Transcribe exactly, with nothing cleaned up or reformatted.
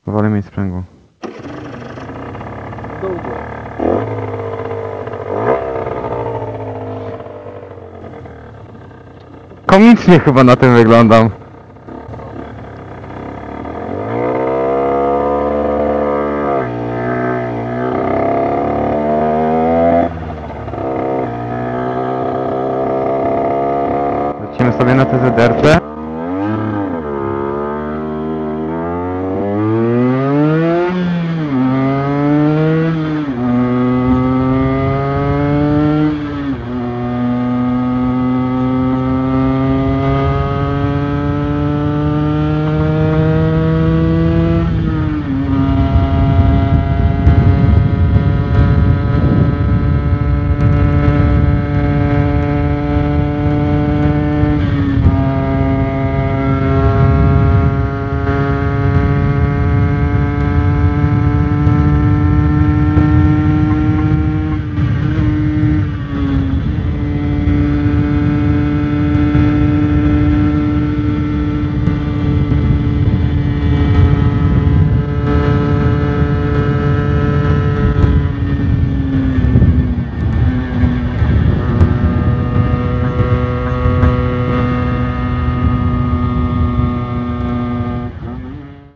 Powoli mi sprzęgło. Długo. Komicznie chyba na tym wyglądam. Lecimy sobie na T Z R C.